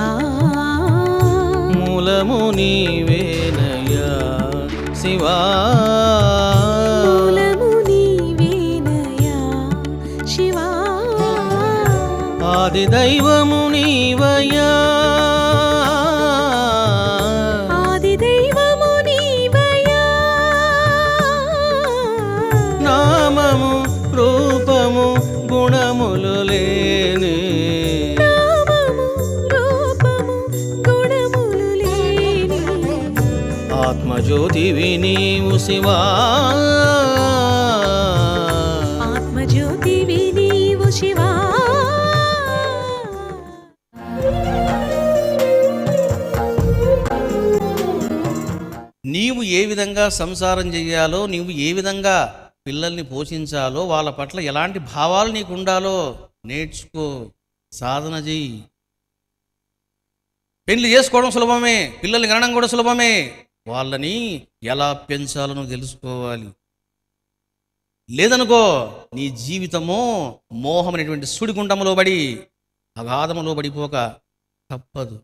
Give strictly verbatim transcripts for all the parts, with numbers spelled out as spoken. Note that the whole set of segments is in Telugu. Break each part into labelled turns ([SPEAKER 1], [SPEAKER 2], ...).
[SPEAKER 1] మూలము నీవేనయ్యా శివా
[SPEAKER 2] మూలము నీవేనయ్యా శివా
[SPEAKER 1] ఆది దైవము నీవయ్యా
[SPEAKER 2] ఆది దైవము నీవయ్యా
[SPEAKER 1] నామము రూపము గుణములు లేని
[SPEAKER 2] నామము రూపము గుణములు లేని
[SPEAKER 1] ఆత్మజ్యోతివి నీవు శివా
[SPEAKER 2] ఆత్మజ్యోతివి నీవు శివా
[SPEAKER 1] నీవు ఏ విధంగా సంసారం చెయ్యాలో, నీవు ఏ విధంగా పిల్లల్ని పోషించాలో, వాళ్ళ పట్ల ఎలాంటి భావాలు నీకు ఉండాలో నేర్చుకో, సాధన చెయ్యి. పెళ్లి చేసుకోవడం సులభమే, పిల్లల్ని కనడం కూడా సులభమే. వాళ్ళని ఎలా పెంచాలో నువ్వు తెలుసుకోవాలి. లేదనుకో నీ జీవితము మోహం అనేటువంటి సుడిగుండంలో పడి అగాధములో పడిపోక తప్పదు.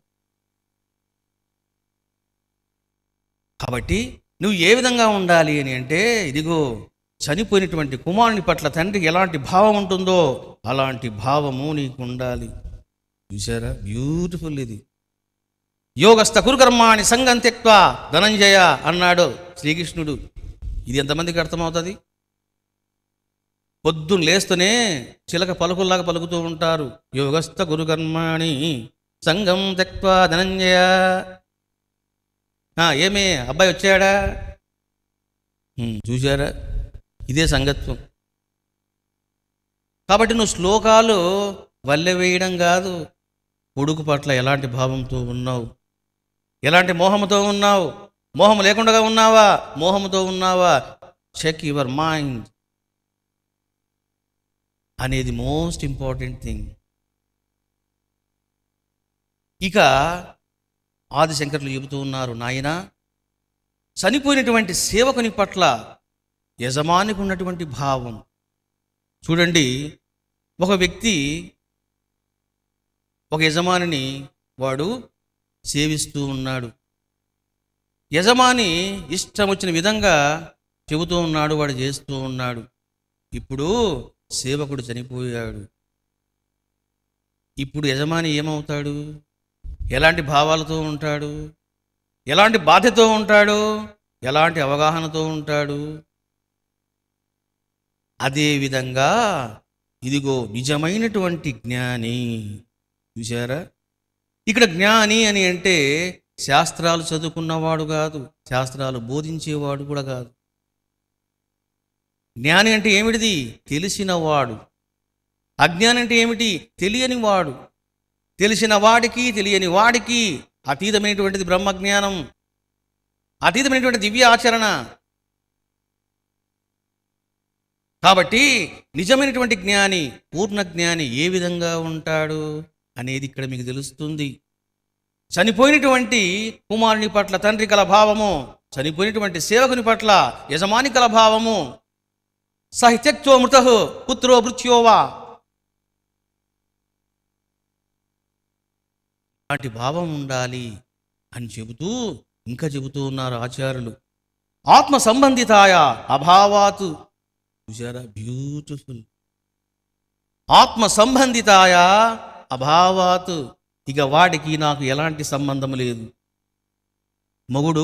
[SPEAKER 1] కాబట్టి నువ్వు ఏ విధంగా ఉండాలి అని అంటే, ఇదిగో చనిపోయినటువంటి కుమారుని పట్ల తండ్రికి ఎలాంటి భావం ఉంటుందో అలాంటి భావము నీకు ఉండాలి. చూసారా, బ్యూటిఫుల్ ఇది. యోగస్థ కురుకర్మాణి సంగం త్యక్త్వా ధనంజయ అన్నాడు శ్రీకృష్ణుడు. ఇది ఎంతమందికి అర్థమవుతుంది? పొద్దున్న లేస్తూనే చిలక పలుకుల్లాగా పలుకుతూ ఉంటారు. యోగస్థ గురుకర్మాణి సంగం త్యక్త్వా ధనంజయ. ఏమే అబ్బాయి వచ్చాడా? చూశారా, ఇదే సంగత్వం. కాబట్టి నువ్వు శ్లోకాలు వల్లె వేయడం కాదు, కొడుకు పట్ల ఎలాంటి భావంతో ఉన్నావు, ఎలాంటి మోహముతో ఉన్నావు, మోహం లేకుండా ఉన్నావా, మోహముతో ఉన్నావా, చెక్ యువర్ మైండ్ అనేది మోస్ట్ ఇంపార్టెంట్ థింగ్. ఇక ఆదిశంకర్లు చెబుతూ ఉన్నారు, నాయనా చనిపోయినటువంటి సేవకుని పట్ల యజమానికి ఉన్నటువంటి భావం చూడండి. ఒక వ్యక్తి ఒక యజమానిని వాడు సేవిస్తూ ఉన్నాడు. యజమాని ఇష్టం వచ్చిన విధంగా చెబుతూ ఉన్నాడు, వాడు చేస్తూ ఉన్నాడు. ఇప్పుడు సేవకుడు చనిపోయాడు. ఇప్పుడు యజమాని ఏమవుతాడు? ఎలాంటి భావాలతో ఉంటాడు, ఎలాంటి బాధ్యతతో ఉంటాడు, ఎలాంటి అవగాహనతో ఉంటాడు? అదేవిధంగా ఇదిగో నిజమైనటువంటి జ్ఞాని. చూసారా, ఇక్కడ జ్ఞాని అని అంటే శాస్త్రాలు చదువుకున్నవాడు కాదు, శాస్త్రాలు బోధించేవాడు కూడా కాదు. జ్ఞాని అంటే ఏమిటిది? తెలిసినవాడు. అజ్ఞాని అంటే ఏమిటి? తెలియని వాడు. తెలిసిన వాడికి తెలియని వాడికి అతీతమైనటువంటిది బ్రహ్మజ్ఞానం, అతీతమైనటువంటి దివ్య ఆచరణ. కాబట్టి నిజమైనటువంటి జ్ఞాని, పూర్ణ జ్ఞాని ఏ విధంగా ఉంటాడు అనేది ఇక్కడ మీకు తెలుస్తుంది. చనిపోయినటువంటి కుమారుని పట్ల తండ్రి కల భావము, చనిపోయినటువంటి సేవకుని పట్ల యజమాని కల భావము. సహిత్యక్తో మృత పుత్రో మృత్యోవా, అలాంటి భావం ఉండాలి అని చెబుతూ ఇంకా చెబుతూ ఉన్నారు ఆచార్యులు. ఆత్మ సంబంధితాయ అభావాతు. చూసారా, బ్యూటిఫుల్. ఆత్మ సంబంధితాయ అభావాతు, ఇక వాడికి నాకు ఎలాంటి సంబంధం లేదు. మొగుడు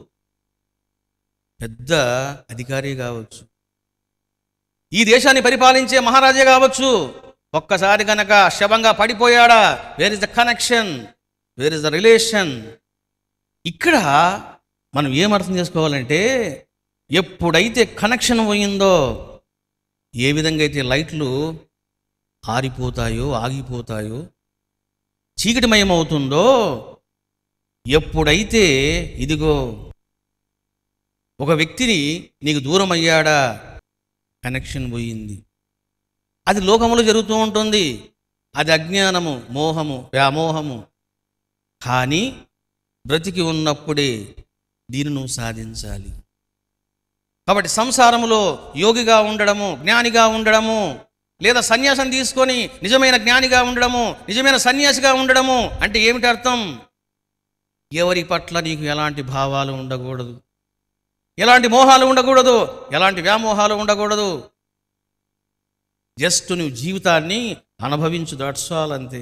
[SPEAKER 1] పెద్ద అధికారి కావచ్చు, ఈ దేశాన్ని పరిపాలించే మహారాజే కావచ్చు, ఒక్కసారి గనక శవంగా పడిపోయాడా, where is the connection, where is the relation? ఇక్కడ మనం ఏమర్థం చేసుకోవాలంటే, ఎప్పుడైతే కనెక్షన్ పోయిందో, ఏ విధంగా అయితే లైట్లు ఆరిపోతాయో ఆగిపోతాయో, చీకటిమయమవుతుందో, ఎప్పుడైతే ఇదిగో ఒక వ్యక్తిని నీకు దూరం అయ్యాడా, కనెక్షన్ పోయింది. అది లోకములో జరుగుతూ ఉంటుంది, అది అజ్ఞానము, మోహము, వ్యామోహము. కానీ బ్రతికి ఉన్నప్పుడే దీన్ని నువ్వు సాధించాలి. కాబట్టి సంసారములో యోగిగా ఉండడము, జ్ఞానిగా ఉండడము, లేదా సన్యాసం తీసుకొని నిజమైన జ్ఞానిగా ఉండడము, నిజమైన సన్యాసిగా ఉండడము అంటే ఏమిటి అర్థం? ఎవరి పట్ల నీకు ఎలాంటి భావాలు ఉండకూడదు, ఎలాంటి మోహాలు ఉండకూడదు, ఎలాంటి వ్యామోహాలు ఉండకూడదు. జస్ట్ నువ్వు జీవితాన్ని అనుభవించు, దట్స్ ఆల్, అంతే.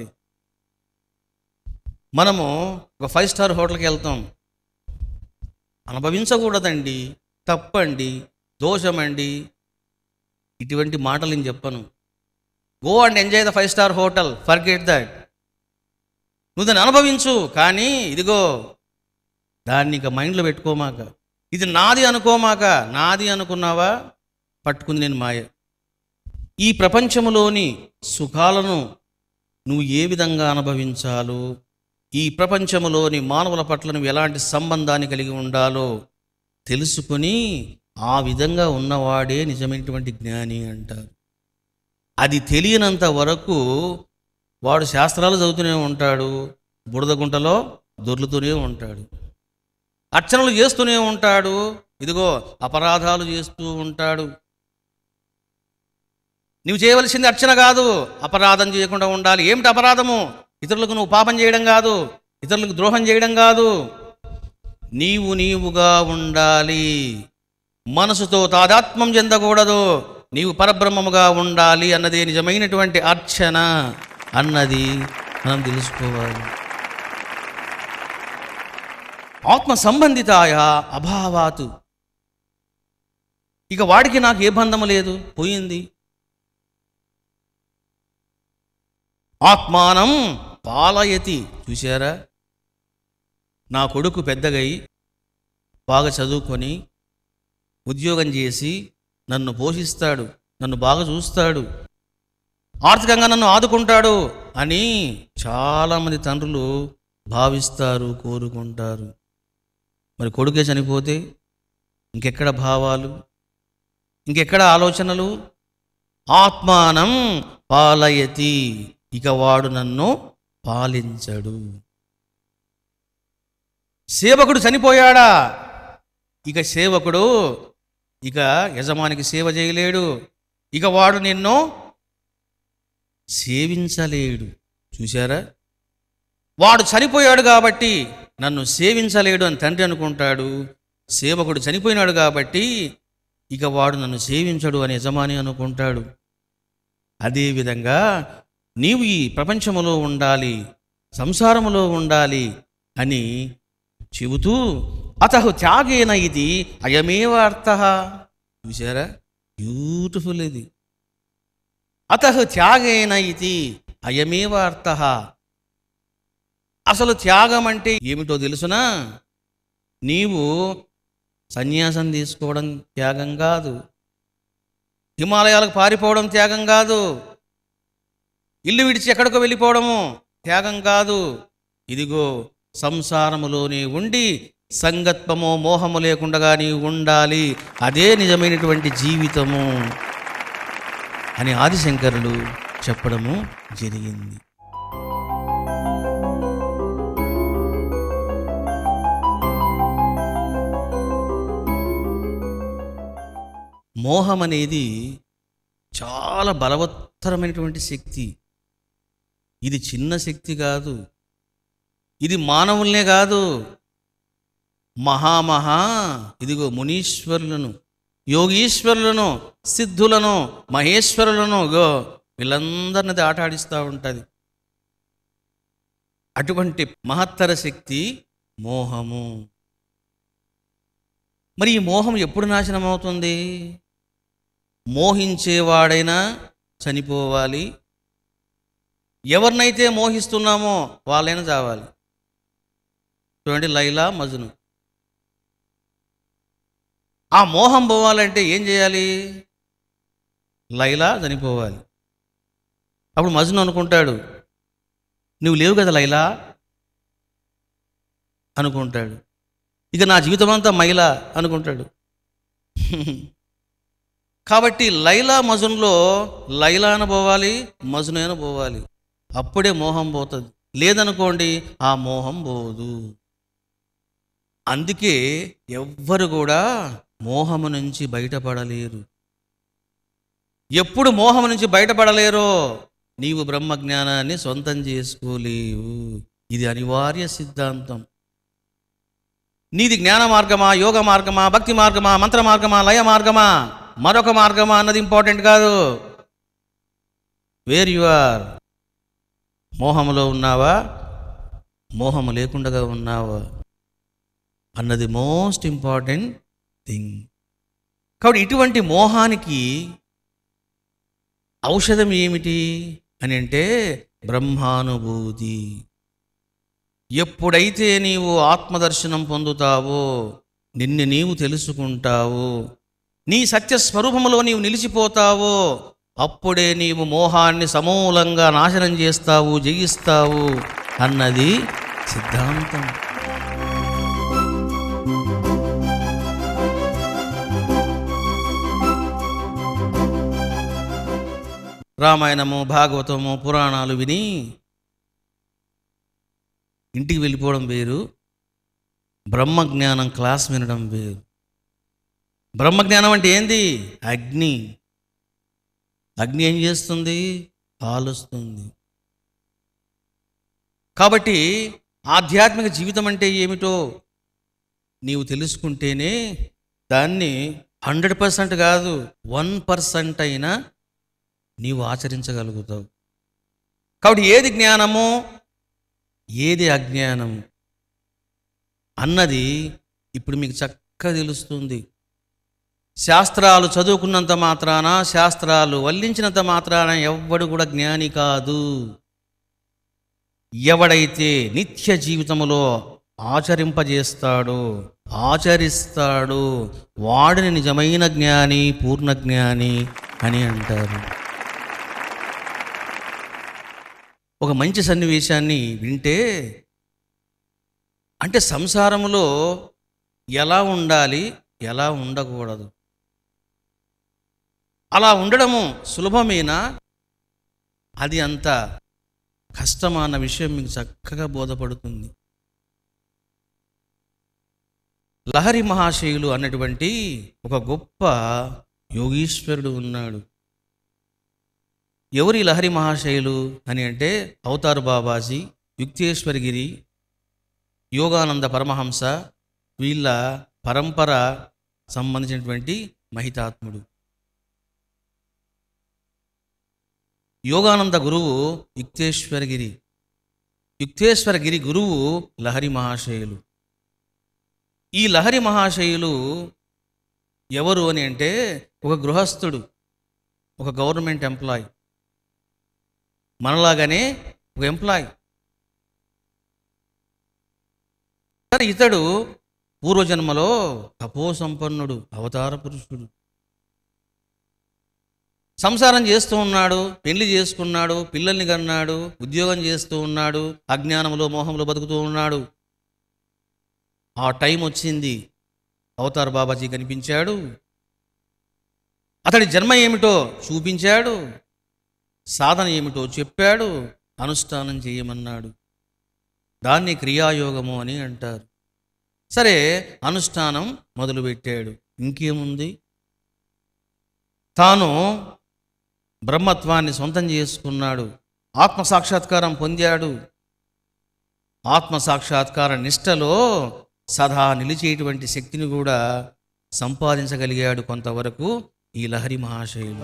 [SPEAKER 1] మనము ఒక ఫైవ్ స్టార్ హోటల్కి వెళ్తాం, అనుభవించకూడదండి, తప్పండి, దోషమండి, ఇటువంటి మాటలు నేను చెప్పను. Go and enjoy the five star hotel, forget that. నువ్వు దాన్ని అనుభవించు, కానీ ఇదిగో దాన్ని ఇక మైండ్లో పెట్టుకోమాక, ఇది నాది అనుకోమాక. నాది అనుకున్నావా పట్టుకుంది నేను మాయ. ఈ ప్రపంచంలోని సుఖాలను నువ్వు ఏ విధంగా అనుభవించాలో, ఈ ప్రపంచంలోని మానవుల పట్ల నువ్వు ఎలాంటి సంబంధాన్ని కలిగి ఉండాలో తెలుసుకొని ఆ విధంగా ఉన్నవాడే నిజమైనటువంటి జ్ఞాని అంటారు. అది తెలియనంత వరకు వాడు శాస్త్రాలు చదువుతూనే ఉంటాడు, బురదగుంటలో దొర్లుతూనే ఉంటాడు, అర్చనలు చేస్తూనే ఉంటాడు, ఇదిగో అపరాధాలు చేస్తూ ఉంటాడు. నువ్వు చేయవలసింది అర్చన కాదు, అపరాధం చేయకుండా ఉండాలి. ఏమిటి అపరాధము? ఇతరులకు నువ్వు పాపం చేయడం కాదు, ఇతరులకు ద్రోహం చేయడం కాదు, నీవు నీవుగా ఉండాలి, మనసుతో తాదాత్మ్యం చెందకూడదు, నీవు పరబ్రహ్మముగా ఉండాలి అన్నదే నిజమైనటువంటి అర్చన అన్నది మనం తెలుసుకోవాలి. ఆత్మ సంబంధితాయ అభావాతు, ఇక వాడికి నాకు ఏ బంధము లేదు, పోయింది. ఆత్మానం పాలయతి, చూశారా, నా కొడుకు పెద్దగై బాగా చదువుకొని ఉద్యోగం చేసి నన్ను పోషిస్తాడు, నన్ను బాగా చూస్తాడు, ఆర్థికంగా నన్ను ఆదుకుంటాడు అని చాలామంది తండ్రులు భావిస్తారు, కోరుకుంటారు. మరి కొడుకే చనిపోతే ఇంకెక్కడ భావాలు, ఇంకెక్కడ ఆలోచనలు? ఆత్మానం పాలయతి, ఇక వాడు నన్ను పాలించడు. సేవకుడు చనిపోయాడా, ఇక సేవకుడు ఇక యజమానికి సేవ చేయలేడు, ఇక వాడు నిన్ను సేవించలేడు. చూశారా, వాడు చనిపోయాడు కాబట్టి నన్ను సేవించలేడు అని తండ్రి అనుకుంటాడు, సేవకుడు చనిపోయినాడు కాబట్టి ఇక వాడు నన్ను సేవించడు అని యజమాని అనుకుంటాడు. అదేవిధంగా నీవు ఈ ప్రపంచములో ఉండాలి, సంసారములో ఉండాలి అని చెబుతూ అతహు త్యాగేన ఇది అయమేవ అర్థః. చూశారా, బ్యూటిఫుల్ ఇది. అతహు త్యాగేన ఇది అయమేవ అర్థః. అసలు త్యాగం అంటే ఏమిటో తెలుసునా? నీవు సన్యాసం తీసుకోవడం త్యాగం కాదు, హిమాలయాలకు పారిపోవడం త్యాగం కాదు, ఇల్లు విడిచి ఎక్కడికో వెళ్ళిపోవడము త్యాగం కాదు. ఇదిగో సంసారములోనే ఉండి సంగత్వమో మోహము లేకుండా నీవు ఉండాలి, అదే నిజమైనటువంటి జీవితము అని ఆదిశంకరులు చెప్పడము జరిగింది. మోహం అనేది చాలా బలవత్తరమైనటువంటి శక్తి. ఇది చిన్న శక్తి కాదు, ఇది మానవుల్నే కాదు, మహామహా ఇదిగో మునీశ్వరులను, యోగీశ్వరులను, సిద్ధులను, మహేశ్వరులను గో వీళ్ళందరినది ఆట ఆడిస్తూ ఉంటుంది. అటువంటి మహత్తర శక్తి మోహము. మరి ఈ మోహం ఎప్పుడు నాశనం అవుతుంది? మోహించేవాడైనా చనిపోవాలి, ఎవరినైతే మోహిస్తున్నామో వాళ్ళైనా చావాలి. చూడండి, లైలా మజ్ను. ఆ మోహం పోవాలంటే ఏం చేయాలి? లైలా చనిపోవాలి. అప్పుడు మజ్ను అనుకుంటాడు, నువ్వు లేవు కదా లైలా అనుకుంటాడు. ఇక నా జీవితం అంతా మైలా అనుకుంటాడు. కాబట్టి లైలా మజ్నులో లైలా అని పోవాలి, మజ్ను అయినా పోవాలి, అప్పుడే మోహం పోతుంది. లేదనుకోండి ఆ మోహం పోదు. అందుకే ఎవ్వరు కూడా మోహము నుంచి బయటపడలేరు. ఎప్పుడు మోహం నుంచి బయటపడలేరో నీవు బ్రహ్మజ్ఞానాన్ని సొంతం చేసుకోలేవు. ఇది అనివార్య సిద్ధాంతం. నీది జ్ఞాన మార్గమా, యోగ మార్గమా, భక్తి మార్గమా, మంత్ర మార్గమా, లయ మార్గమా, మరొక మార్గమా అన్నది ఇంపార్టెంట్ కాదు. వేర్ యు ఆర్, మోహములో ఉన్నావా, మోహము లేకుండా ఉన్నావా అన్నది మోస్ట్ ఇంపార్టెంట్ థింగ్. కాబట్టి ఇటువంటి మోహానికి ఔషధం ఏమిటి అని అంటే బ్రహ్మానుభూతి. ఎప్పుడైతే నీవు ఆత్మదర్శనం పొందుతావో, నిన్ను నీవు తెలుసుకుంటావో, నీ సత్యస్వరూపములో నీవు నిలిచిపోతావో, అప్పుడే నీవు మోహాన్ని సమూలంగా నాశనం చేస్తావు, జయిస్తావు అన్నది సిద్ధాంతం. రామాయణము, భాగవతము, పురాణాలు విని ఇంటికి వెళ్ళిపోవడం వేరు, బ్రహ్మజ్ఞానం క్లాస్ వినడం వేరు. బ్రహ్మజ్ఞానం అంటే ఏంది? అగ్ని. అగ్ని ఏం చేస్తుంది? కాలుస్తుంది. కాబట్టి ఆధ్యాత్మిక జీవితం అంటే ఏమిటో నీవు తెలుసుకుంటేనే దాన్ని హండ్రెడ్ పర్సెంట్ కాదు, వన్ పర్సెంట్ అయినా నీవు ఆచరించగలుగుతావు. కాబట్టి ఏది జ్ఞానము, ఏది అజ్ఞానము అన్నది ఇప్పుడు మీకు చక్కగా తెలుస్తుంది. శాస్త్రాలు చదువుకున్నంత మాత్రాన, శాస్త్రాలు వల్లించినంత మాత్రాన ఎవ్వడు కూడా జ్ఞాని కాదు. ఎవడైతే నిత్య జీవితములో ఆచరింపజేస్తాడో, ఆచరిస్తాడో వాడిని నిజమైన జ్ఞాని, పూర్ణ జ్ఞాని అని అంటారు. ఒక మంచి సన్నివేశాన్ని వింటే, అంటే సంసారములో ఎలా ఉండాలి, ఎలా ఉండకూడదు, అలా ఉండడము సులభమేనా, అది అంత కష్టమా అన్న విషయం మీకు చక్కగా బోధపడుతుంది. లహరి మహాశయులు అన్నటువంటి ఒక గొప్ప యోగీశ్వరుడు ఉన్నాడు. ఎవరి లహరి మహాశయులు అని అంటే అవతార్ బాబాజీ, యుక్తేశ్వరగిరి, యోగానంద పరమహంస, వీళ్ళ పరంపర సంబంధించినటువంటి మహితాత్ముడు. యోగానంద గురువు యుక్తేశ్వరగిరి, యుక్తేశ్వరగిరి గురువు లహరి మహాశయులు. ఈ లహరి మహాశయులు ఎవరు అని అంటే ఒక గృహస్థుడు, ఒక గవర్నమెంట్ ఎంప్లాయ్, మనలాగానే ఒక ఎంప్లాయ్. ఇతడు పూర్వజన్మలో తపోసంపన్నుడు, అవతార పురుషుడు. సంసారం చేస్తూ ఉన్నాడు, పెళ్లి చేసుకున్నాడు, పిల్లల్ని కన్నాడు, ఉద్యోగం చేస్తూ ఉన్నాడు, అజ్ఞానంలో మోహంలో బతుకుతూ ఉన్నాడు. ఆ టైం వచ్చింది, అవతార్ బాబాజీ కనిపించాడు. అతడి జన్మ ఏమిటో చూపించాడు, సాధన ఏమిటో చెప్పాడు, అనుష్ఠానం చేయమన్నాడు. దాన్ని క్రియాయోగము అని అంటారు. సరే, అనుష్ఠానం మొదలుపెట్టాడు. ఇంకేముంది, తాను బ్రహ్మత్వాన్ని సొంతం చేసుకున్నాడు, ఆత్మసాక్షాత్కారం పొందాడు. ఆత్మసాక్షాత్కార నిష్టలో సదా నిలిచేటువంటి శక్తిని కూడా సంపాదించగలిగాడు కొంతవరకు ఈ లహరి మహాశయులు.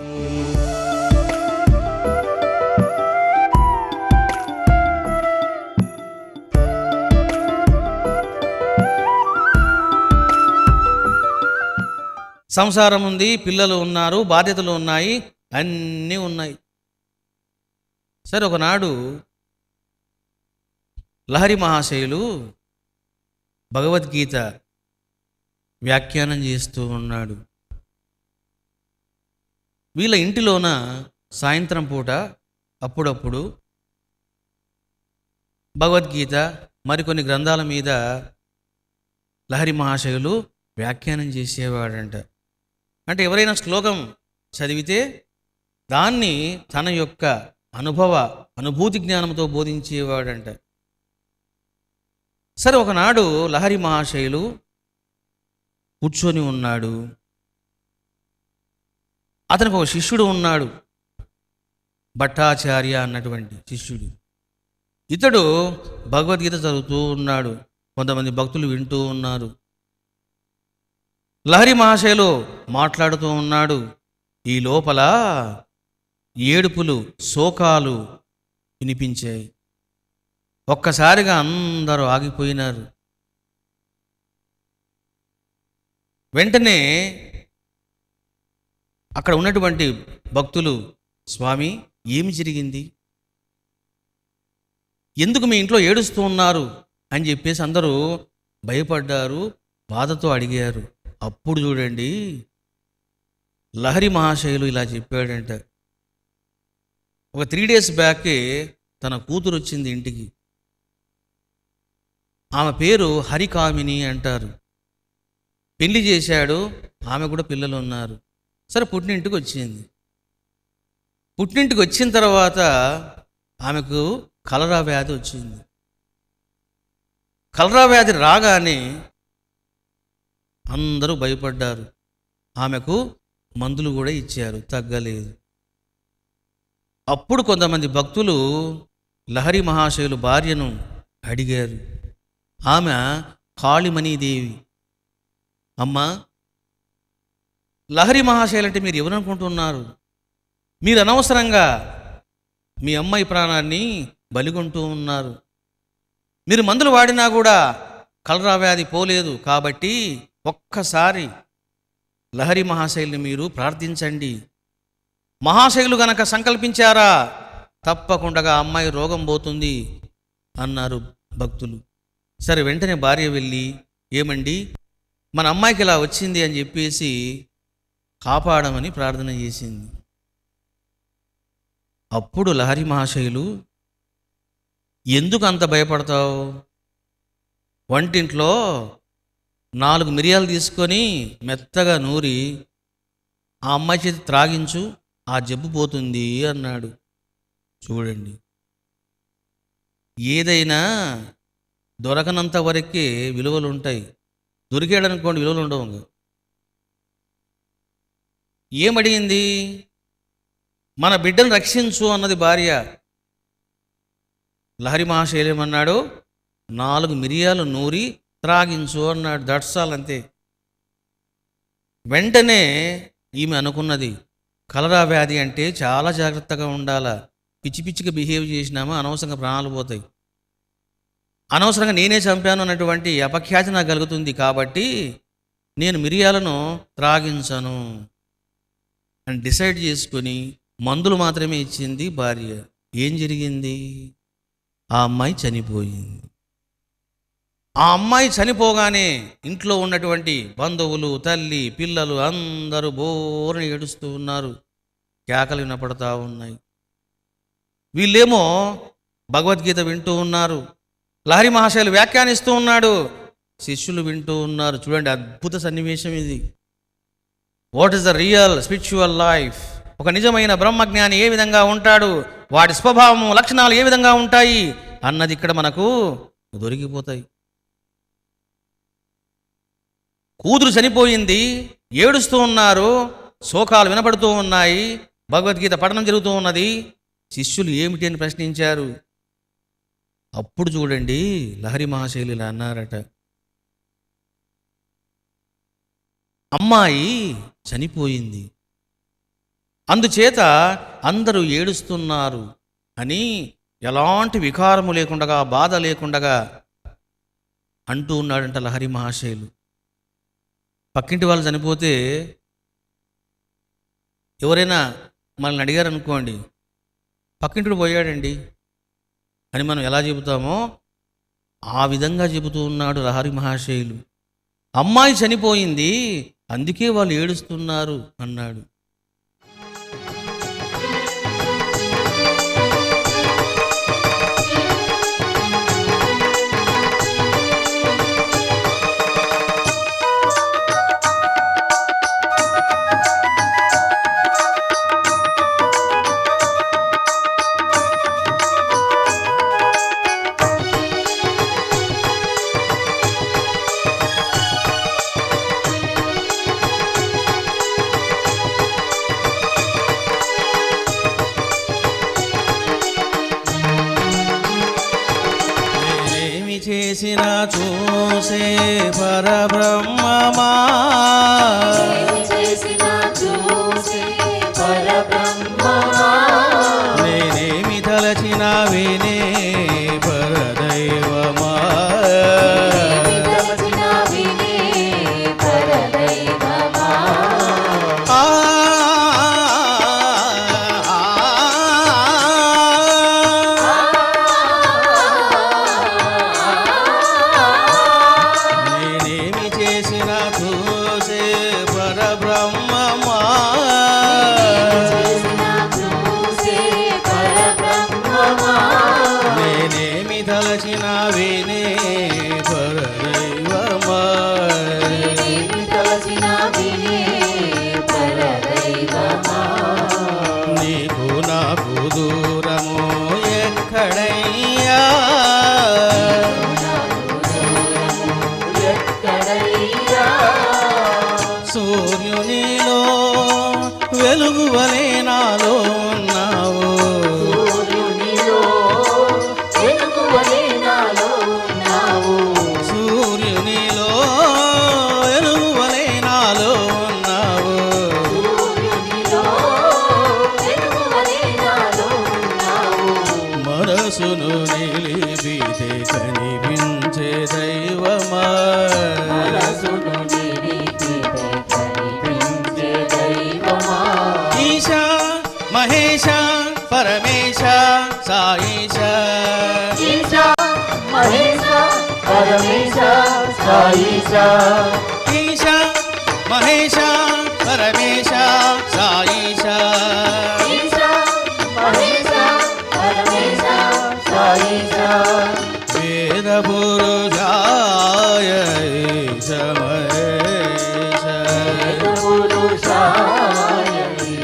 [SPEAKER 1] సంసారం ఉంది, పిల్లలు ఉన్నారు, బాధ్యతలు ఉన్నాయి, అన్నీ ఉన్నాయి. సరే, ఒకనాడు లహరి మహాశయులు భగవద్గీత వ్యాఖ్యానం చేస్తూ ఉన్నాడు. వీళ్ళ ఇంటిలోన సాయంత్రం పూట అప్పుడప్పుడు భగవద్గీత మరికొన్ని గ్రంథాల మీద లహరి మహాశయులు వ్యాఖ్యానం చేసేవాడంట. అంటే ఎవరైనా శ్లోకం చదివితే దాన్ని తన యొక్క అనుభవ అనుభూతి జ్ఞానంతో బోధించేవాడంట. సరే, ఒకనాడు లహరి మహాశయులు కూర్చొని ఉన్నాడు. అతనికి ఒక శిష్యుడు ఉన్నాడు, భట్టాచార్య అన్నటువంటి శిష్యుడు. ఇతడు భగవద్గీత చదువుతూ ఉన్నాడు, కొంతమంది భక్తులు వింటూ ఉన్నారు. లహరి మహాశయులు మాట్లాడుతూ ఉన్నాడు. ఈ లోపల ఏడుపులు, శోకాలు వినిపించాయి. ఒక్కసారిగా అందరూ ఆగిపోయినారు. వెంటనే అక్కడ ఉన్నటువంటి భక్తులు, స్వామి ఏమి జరిగింది, ఎందుకు మీ ఇంట్లో ఏడుస్తూ ఉన్నారు అని చెప్పేసి అందరూ భయపడ్డారు, బాధతో అడిగారు. అప్పుడు చూడండి, లహరి మహాశయులు ఇలా చెప్పాడంట. ఒక త్రీ డేస్ బ్యాకే తన కూతురు వచ్చింది ఇంటికి. ఆమె పేరు హరికామిని అంటారు. పెళ్లి చేశాడు, ఆమె కూడా పిల్లలు ఉన్నారు. సరే పుట్టినింటికి వచ్చింది. పుట్టినింటికి వచ్చిన తర్వాత ఆమెకు కలరా వ్యాధి వచ్చింది. కలరా వ్యాధి రాగానే అందరూ భయపడ్డారు. ఆమెకు మందులు కూడా ఇచ్చారు, తగ్గలేదు. అప్పుడు కొంతమంది భక్తులు లహరి మహాశయులు భార్యను అడిగారు. ఆమె కాళిమణీదేవి. అమ్మా, లహరి మహాశయులు అంటే మీరు ఎవరనుకుంటున్నారు? మీరు అనవసరంగా మీ అమ్మాయి ప్రాణాన్ని బలిగొంటూ ఉన్నారు. మీరు మందులు వాడినా కూడా కలరా వ్యాధి పోలేదు. కాబట్టి ఒక్కసారి లహరి మహాశయుల్ని మీరు ప్రార్థించండి. మహాశయులు గనక సంకల్పించారా తప్పకుండా అమ్మాయి రోగం పోతుంది అన్నారు భక్తులు. సరే వెంటనే భార్య వెళ్ళి, ఏమండి మన అమ్మాయికి ఇలా వచ్చింది అని చెప్పేసి కాపాడమని ప్రార్థన చేసింది. అప్పుడు లహరి మహాశయులు, ఎందుకు అంత భయపడతావు? వంటింట్లో నాలుగు మిరియాలు తీసుకొని మెత్తగా నూరి ఆ అమ్మాయి చేతి త్రాగించు, ఆ జబ్బు పోతుంది అన్నాడు. చూడండి, ఏదైనా దొరకనంత వరకే విలువలు ఉంటాయి, దొరికాడనుకోండి విలువలు ఉండవు. ఏమడిగింది? మన బిడ్డను రక్షించు అన్నది భార్య. లహరి మహాశయులు ఏమన్నాడు? నాలుగు మిరియాలు నూరి త్రాగించు అన్నాడు. దట్సాల్, అంతే. వెంటనే ఈమె అనుకున్నది, కలరా వ్యాధి అంటే చాలా జాగ్రత్తగా ఉండాలా, పిచ్చి పిచ్చిగా బిహేవ్ చేసినామా అనవసరంగా ప్రాణాలు పోతాయి, అనవసరంగా నేనే చంపాను అన్నటువంటి అపఖ్యాతి నాకు కలుగుతుంది, కాబట్టి నేను మిరియాలను త్రాగించను అని డిసైడ్ చేసుకొని మందులు మాత్రమే ఇచ్చింది భార్య. ఏం జరిగింది? ఆ అమ్మాయి చనిపోయింది. ఆ అమ్మాయి చనిపోగానే ఇంట్లో ఉన్నటువంటి బంధువులు, తల్లి, పిల్లలు అందరూ బోరుని ఏడుస్తూ ఉన్నారు, కేకలు వినపడతా ఉన్నాయి. వీళ్ళేమో భగవద్గీత వింటూ ఉన్నారు, లహరి మహాశయులు వ్యాఖ్యానిస్తూ ఉన్నాడు, శిష్యులు వింటూ ఉన్నారు. చూడండి, అద్భుత సన్నివేశం ఇది. What is the real spiritual life? ఒక నిజమైన బ్రహ్మజ్ఞాని ఏ విధంగా ఉంటాడు, వాడి స్వభావము, లక్షణాలు ఏ విధంగా ఉంటాయి అన్నది ఇక్కడ మనకు దొరికిపోతాయి. కూతురు చనిపోయింది, ఏడుస్తూ ఉన్నారు, శోకాలు వినపడుతూ ఉన్నాయి, భగవద్గీత పఠనం జరుగుతూ ఉన్నది. శిష్యులు ఏమిటి అని ప్రశ్నించారు. అప్పుడు చూడండి, లహరి మహాశయులు ఇలా అన్నారట, అమ్మాయి చనిపోయింది, అందుచేత అందరూ ఏడుస్తున్నారు అని ఎలాంటి వికారము లేకుండా, బాధ లేకుండా అంటూ ఉన్నాడంట లహరి మహాశయులు. పక్కింటి వాళ్ళు చనిపోతే ఎవరైనా మనల్ని అడిగారు అనుకోండి, పక్కింటికి పోయాడండి అని మనం ఎలా చెబుతామో ఆ విధంగా చెబుతూ ఉన్నాడు లహరి మహాశయులు. అమ్మాయి చనిపోయింది, అందుకే వాళ్ళు ఏడుస్తున్నారు అన్నాడు. చేసిన చూసే పరబ్రహ్మమా నేనేమి తలచిన వినే పరదైవమా తలచిన వినే పరదైవమా నీకు నాకు దూరము ఎక్కడయ్యా సూర్యునిలో వెలుగువలే నాలో ఉన్నావు సూర్యునిలో వెలుగువలే నాలో ఉన్నావు మనసును నిలిపితే కనిపించే దైవమా ఈశా మహేశ పరమేశ సాయిశ
[SPEAKER 3] ఈశా మహేశ పరమేశ సాయిశ
[SPEAKER 1] ఈశ మహేశ పరమేశ సాయిశ
[SPEAKER 3] ఈశా మహేశ పరమేశ సాయిశ
[SPEAKER 1] వేద పురుషాయ ఈశ మహేశ
[SPEAKER 3] పురుషాయ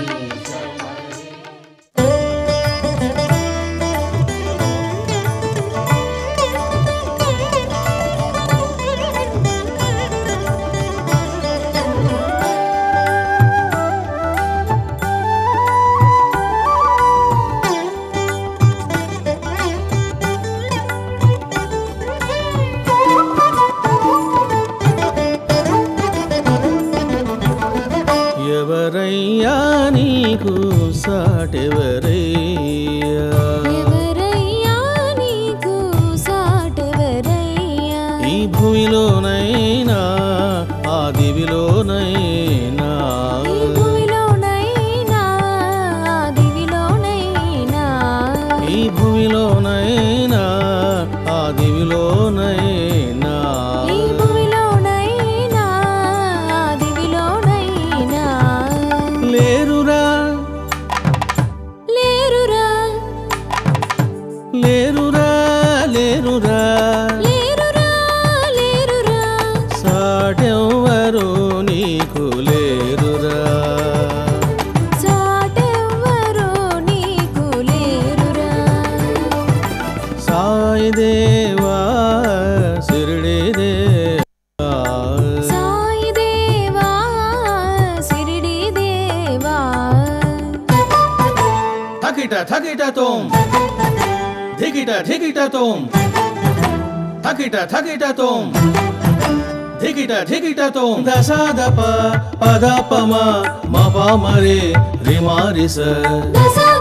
[SPEAKER 1] ఎవరయ్యా నీకు సాటెవరయ్యా
[SPEAKER 2] ఎవరయ్యా నీకు సాటెవరయ్యా
[SPEAKER 1] ఈ భూమిలోనైనా ఆ దివిలోనైనా
[SPEAKER 2] ఈ భూమిలోనైనా ఆ దివిలోనైనా
[SPEAKER 1] ఈ భూమిలోనైనా ఆ దివిలోనైనా
[SPEAKER 2] ఈ భూమిలోనైనా ఆ దివిలోనైనా
[SPEAKER 1] లేరురా
[SPEAKER 2] లేరురా
[SPEAKER 1] లేరురా లేరురా
[SPEAKER 2] లేరురా లేరురా
[SPEAKER 1] సాటెవ్వరు నీకు లేరురా
[SPEAKER 2] సాటెవ్వరు నీకు లేరురా
[SPEAKER 1] సాయి దేవా శిరిడి దేవా
[SPEAKER 2] సాయి దేవా సిరిడి దేవా
[SPEAKER 1] థకిట థకిట తోం ధికిట ధికిట తోం థకిట థకిట తోం ధికిట ధికిట తోం దసాదప పదపమ మప మరే రిమారిస
[SPEAKER 2] దస